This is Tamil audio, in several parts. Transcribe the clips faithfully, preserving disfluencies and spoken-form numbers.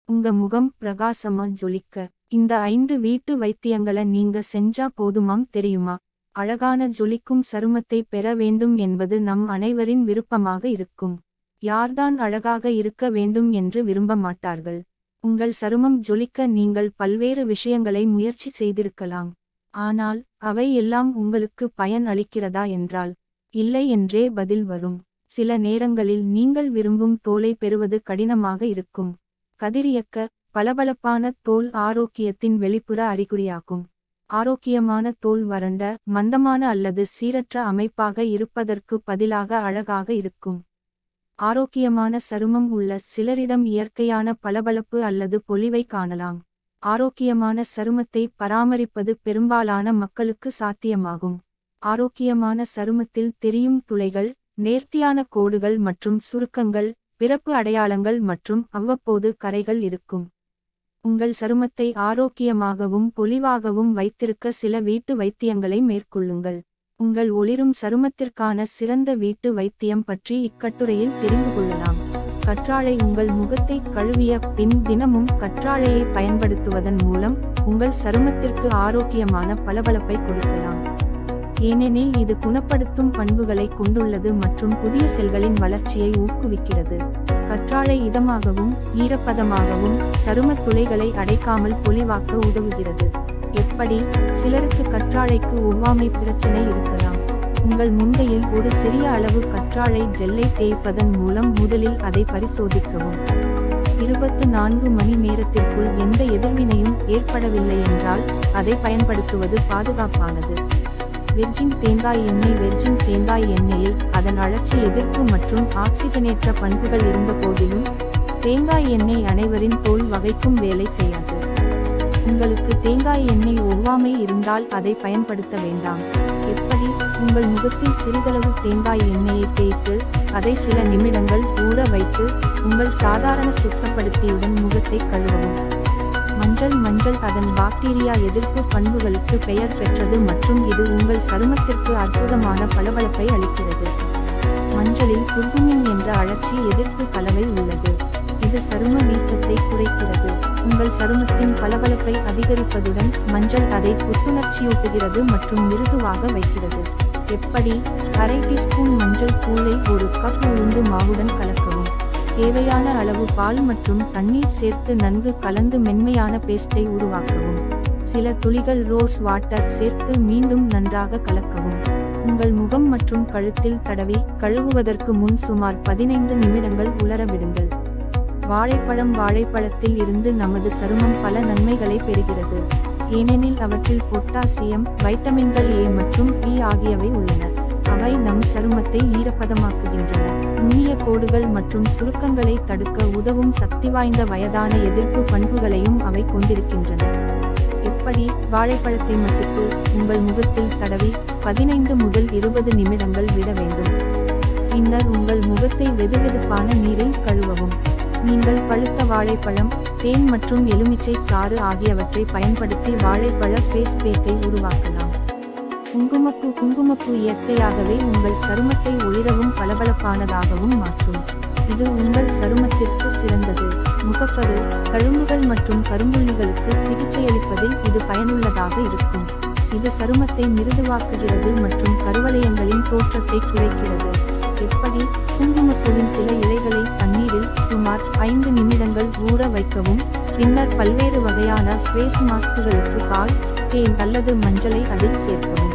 உங்க முகம் பிரகாசமா ஜொலிக்க. இந்த ஐந்து வீட்டு வைத்தியங்களை நீங்க செஞ்சா போதுமாம் தெரியுமா? அழகான ஜொலிக்கும் சருமத்தை பெற வேண்டும் என்பது நம் அனைவரின் விருப்பமாக இருக்கும். யார்தான் அழகாக இருக்க வேண்டும் என்று விரும்ப மாட்டார்கள்? உங்கள் சருமம் ஜொலிக்க நீங்கள் பல்வேறு விஷயங்களை முயற்சி செய்திருக்கலாம். ஆனால் அவை எல்லாம் உங்களுக்கு பயன் அளிக்கிறதா என்றால் இல்லை என்றே பதில் வரும். சில நேரங்களில் நீங்கள் விரும்பும் தோலை பெறுவது கடினமாக இருக்கும். கதிரியக்க பளபளப்பான தோல் ஆரோக்கியத்தின் வெளிப்புற அறிகுறியாகும். ஆரோக்கியமான தோல் வறண்ட, மந்தமான அல்லது சீரற்ற அமைப்பாக இருப்பதற்கு பதிலாக அழகாக இருக்கும். ஆரோக்கியமான சருமம் உள்ள சிலரிடம் இயற்கையான பளபளப்பு அல்லது பொலிவை காணலாம். ஆரோக்கியமான சருமத்தை பராமரிப்பது பெரும்பாலான மக்களுக்கு சாத்தியமாகும். ஆரோக்கியமான சருமத்தில் தெரியும் துளைகள், நேர்த்தியான கோடுகள் மற்றும் சுருக்கங்கள், பிறப்பு அடையாளங்கள் மற்றும் அவ்வப்போது கரைகள் இருக்கும். உங்கள் சருமத்தை ஆரோக்கியமாகவும் பொலிவாகவும் வைத்திருக்க சில வீட்டு வைத்தியங்களை மேற்கொள்ளுங்கள். உங்கள் ஒளிரும் சருமத்திற்கான சிறந்த வீட்டு வைத்தியம் பற்றி இக்கட்டுரையில் தெரிந்து கொள்ளலாம். கற்றாழை. உங்கள் முகத்தை கழுவிய பின் தினமும் கற்றாழையை பயன்படுத்துவதன் மூலம் உங்கள் சருமத்திற்கு ஆரோக்கியமான பளபளப்பை கொடுக்கலாம். ஏனெனில் இது குணப்படுத்தும் பண்புகளை கொண்டுள்ளது மற்றும் புதிய செல்களின் வளர்ச்சியை ஊக்குவிக்கிறது. கற்றாழை இதமாகவும் ஈரப்பதமாகவும் சருமத் துளைகளை அடைக்காமல் பொலிவாக்க உதவுகிறது. எப்படி? சிலருக்கு கற்றாழைக்கு ஒவ்வாமை பிரச்சனை இருக்கலாம். உங்கள் முந்தையில் ஒரு சிறிய அளவு கற்றாழை ஜெல்லை தேய்ப்பதன் மூலம் முதலில் அதை பரிசோதிக்கவும். இருபத்து நான்கு மணி நேரத்திற்குள் எந்த எதிர்வினையும் ஏற்படவில்லை என்றால் அதை பயன்படுத்துவது பாதுகாப்பானது. வெர்ஜின் தேங்காய் எண்ணெய். வெர்ஜின் தேங்காய் எண்ணெயில் அதன் அழற்சி எதிர்ப்பு மற்றும் ஆக்சிஜனேற்ற பண்புகள் இருந்த போதிலும் தேங்காய் எண்ணெய் அனைவரின் தோல் வகைக்கும் வேலை செய்யாது. உங்களுக்கு தேங்காய் எண்ணெய் ஒவ்வாமை இருந்தால் அதை பயன்படுத்த வேண்டாம். எப்படி? உங்கள் முகத்தில் சிறிதளவு தேங்காய் எண்ணெயை தேய்த்து அதை சில நிமிடங்கள் ஊற வைத்து உங்கள் சாதாரண சுத்தப்படுத்தியுடன் முகத்தை கழுவவும். மஞ்சள். மஞ்சள் அதன் பாக்டீரியா எதிர்ப்பு பண்புகளுக்கு பெயர் பெற்றது மற்றும் இது உங்கள் சருமத்திற்கு அற்புதமான பளபளப்பை அளிக்கிறது. மஞ்சளில் குர்குமின் என்ற அழற்சி எதிர்ப்பு கலவை உள்ளது. இது சரும வீக்கத்தை குறைக்கிறது. உங்கள் சருமத்தின் பளபளப்பை அதிகரிப்பதுடன் மஞ்சள் அதை புத்துணர்ச்சியூட்டுகிறது மற்றும் மிருதுவாக வைக்கிறது. எப்படி? அரை டீஸ்பூன் மஞ்சள் தூளை ஒரு கப் உளுந்து மாவுடன் கலக்கவும். தேவையான அளவு பால் மற்றும் தண்ணீர் சேர்த்து நன்கு கலந்து மென்மையான பேஸ்டை உருவாக்கவும். சில துளிகள் ரோஸ் வாட்டர் சேர்த்து மீண்டும் நன்றாக கலக்கவும். உங்கள் முகம் மற்றும் கழுத்தில் தடவி கழுவுவதற்கு முன் சுமார் பதினைந்து நிமிடங்கள் உலர விடுங்கள். வாழைப்பழம். வாழைப்பழத்தில் இருந்து நமது சருமம் பல நன்மைகளை பெறுகிறது. ஏனெனில் அவற்றில் பொட்டாசியம், வைட்டமின்கள் ஏ மற்றும் பி ஆகியவை உள்ளன. அவை நம் சருமத்தை ஈரப்பதமாக்குகின்றன. நுண்ணிய கோடுகள் மற்றும் சுருக்கங்களை தடுக்க உதவும் சக்திவாய்ந்த வயதான எதிர்ப்பு பண்புகளையும் அவை கொண்டிருக்கின்றன. எப்படி? வாழைப்பழத்தை மசித்து உங்கள் முகத்தில் தடவி பதினைந்து முதல் இருபது நிமிடங்கள் விட வேண்டும். பின்னர் உங்கள் முகத்தை வெதுவெதுப்பான நீரில் கழுவவும். நீங்கள் பழுத்த வாழைப்பழம், தேன் மற்றும் எலுமிச்சை சாறு ஆகியவற்றை பயன்படுத்தி வாழைப்பழ ஃபேஸ் பேக்கை உருவாக்கலாம். குங்குமப்பூ. குங்குமப்பூ இயற்கையாகவே உங்கள் சருமத்தை ஒளிரவும் பளபளப்பானதாகவும் மாற்றும். இது உங்கள் சருமத்திற்கு சிறந்தது. முகப்பரு. கழும்புகள் மற்றும் கரும்புள்ளிகளுக்கு சிகிச்சையளிப்பதில் இது பயனுள்ளதாக இருக்கும். இது சருமத்தை மிருதுவாக்குகிறது மற்றும் கருவளையங்களின் தோற்றத்தை குறைக்கிறது. எப்படி? குங்குமப்பூவின் சில இலைகளை தண்ணீரில் சுமார் ஐந்து நிமிடங்கள் ஊற வைக்கவும். பின்னர் பல்வேறு வகையான ஃபேஸ் மாஸ்குகளுக்கு பால், தேன் அல்லது மஞ்சளை அதில் சேர்க்கவும்.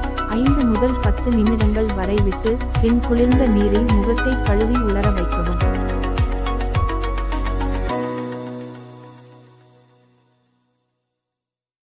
ஐந்து முதல் பத்து நிமிடங்கள் வரை விட்டு பின் குளிர்ந்த நீரில் முகத்தை கழுவி உலர வைக்கவும்.